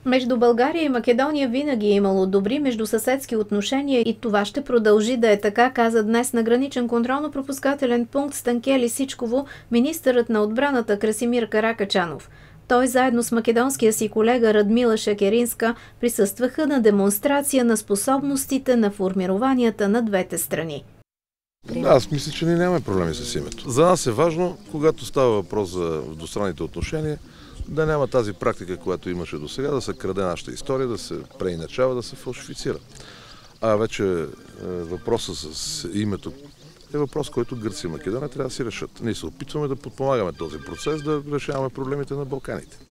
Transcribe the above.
Между България и Македония винаги е имало добри междусъседски отношения и това ще продължи да е така, каза днес на граничен контролно-пропускателен пункт Станке Лисичково министърът на отбраната Красимир Каракачанов. Той заедно с македонския си колега Радмила Шекеринска присъстваха на демонстрация на способностите на формированията на двете страни. Аз мисля, че ние нямаме проблеми с името. За нас е важно, когато става въпрос за двустранните отношения, да няма тази практика, която имаше до сега, да се краде нашата история, да се преиначава, да се фалшифицира. А вече въпросът с името е въпрос, който Гърция и Македония трябва да си решат. Ние се опитваме да подпомагаме този процес, да решаваме проблемите на Балканите.